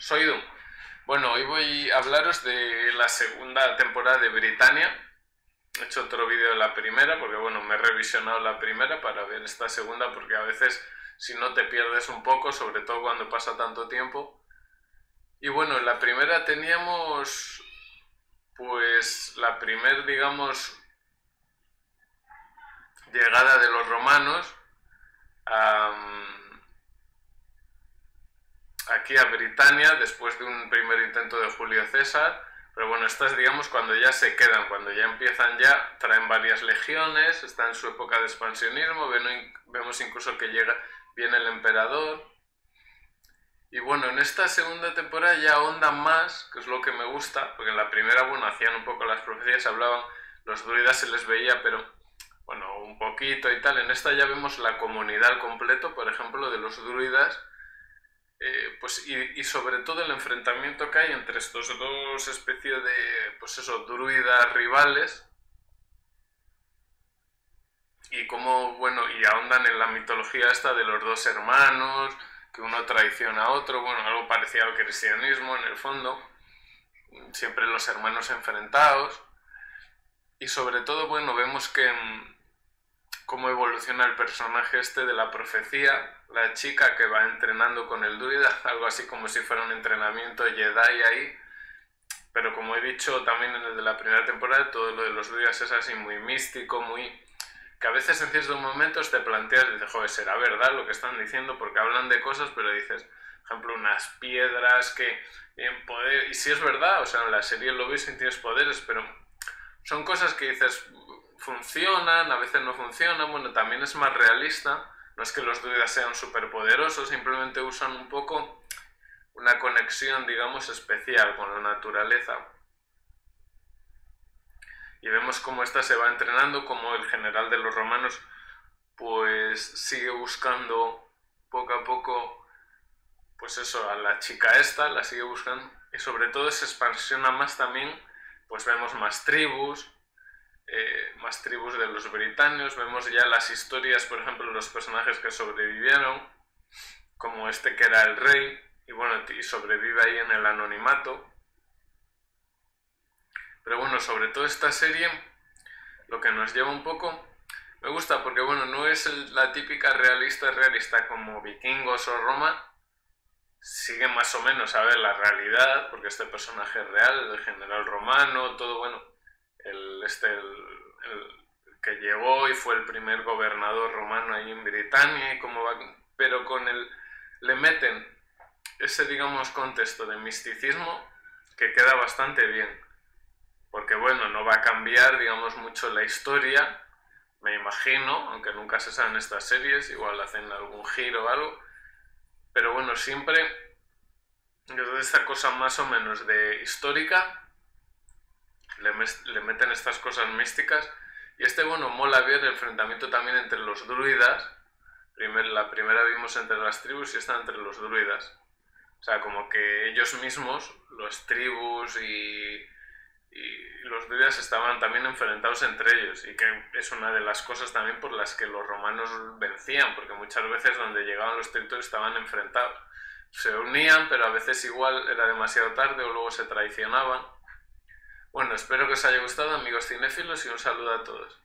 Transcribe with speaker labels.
Speaker 1: Soy Doom. Bueno, hoy voy a hablaros de la segunda temporada de Britannia. He hecho otro vídeo de la primera porque, bueno, me he revisionado la primera para ver esta segunda porque a veces si no te pierdes un poco, sobre todo cuando pasa tanto tiempo. Y bueno, en la primera teníamos, pues, la primer, digamos, llegada de los romanos aquí a Britannia después de un primer intento de Julio César, pero bueno, estas digamos cuando ya se quedan, cuando ya empiezan ya, traen varias legiones, está en su época de expansionismo, vemos incluso que viene el emperador. Y bueno, en esta segunda temporada ya ahondan más, que es lo que me gusta, porque en la primera, bueno, hacían un poco las profecías, hablaban, los druidas se les veía, pero bueno, un poquito y tal. En esta ya vemos la comunidad al completo, por ejemplo, de los druidas, pues, y sobre todo el enfrentamiento que hay entre estos dos especies de, pues eso, druidas rivales, y cómo, bueno, y ahondan en la mitología esta de los dos hermanos, que uno traiciona a otro, bueno, algo parecido al cristianismo en el fondo, siempre los hermanos enfrentados, y sobre todo, bueno, vemos que cómo evoluciona el personaje este de la profecía, la chica que va entrenando con el druida, algo así como si fuera un entrenamiento Jedi ahí, pero como he dicho también en el de la primera temporada, todo lo de los druidas es así muy místico, muy... que a veces en ciertos momentos te planteas, dices, joder, ¿será verdad lo que están diciendo? Porque hablan de cosas, pero dices, por ejemplo, unas piedras que tienen poder, y si es verdad, o sea, en la serie lo ves y tienes poderes, pero son cosas que dices, funcionan, a veces no funcionan, bueno, también es más realista, no es que los druidas sean superpoderosos, simplemente usan un poco una conexión, digamos, especial con la naturaleza. Y vemos cómo esta se va entrenando, como el general de los romanos pues sigue buscando poco a poco, pues eso, a la chica esta, la sigue buscando, y sobre todo se expansiona más también, pues vemos más tribus de los británicos, vemos ya las historias, por ejemplo, los personajes que sobrevivieron, como este que era el rey, y bueno, y sobrevive ahí en el anonimato. Pero bueno, sobre todo esta serie, lo que nos lleva un poco, me gusta porque bueno, no es la típica realista como Vikingos o Roma, sigue más o menos a ver la realidad, porque este personaje es real, el general romano, todo bueno, el que llegó y fue el primer gobernador romano ahí en Britania, y cómo va, pero con le meten ese, digamos, contexto de misticismo que queda bastante bien, porque bueno, no va a cambiar, digamos, mucho la historia, me imagino, aunque nunca se sabe en estas series, igual hacen algún giro o algo, pero bueno, siempre desde esta cosa más o menos de histórica le meten estas cosas místicas, y bueno, mola ver el enfrentamiento también entre los druidas. La primera vimos entre las tribus y esta entre los druidas, o sea, como que ellos mismos, los tribus y los druidas estaban también enfrentados entre ellos, y que es una de las cosas también por las que los romanos vencían, porque muchas veces donde llegaban los territorios estaban enfrentados, se unían, pero a veces igual era demasiado tarde o luego se traicionaban. Bueno, espero que os haya gustado, amigos cinéfilos, y un saludo a todos.